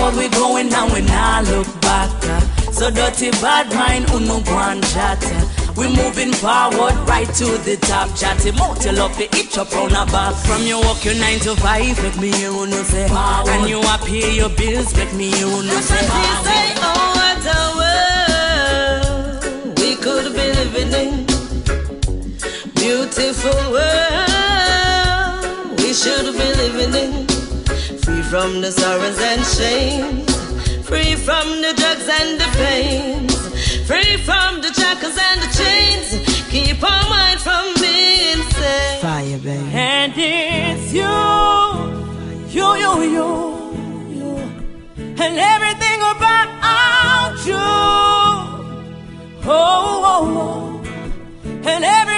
Forward we going now, we now look back. So dirty bad mind, uno one chat. We moving forward right to the top. Chatty motel up the itch up on our back. From you walk your 9 to 5, make me hear uno say forward. And you up pay your bills, make me hear uno say forward. Say, oh what a world we could be living in. Beautiful world we should be living in. Free from the sorrows and shames, free from the drugs and the pains, free from the shackles and the chains. Keep our mind from being sad. Fire, baby. And it's you, and everything about you. Oh, and everything.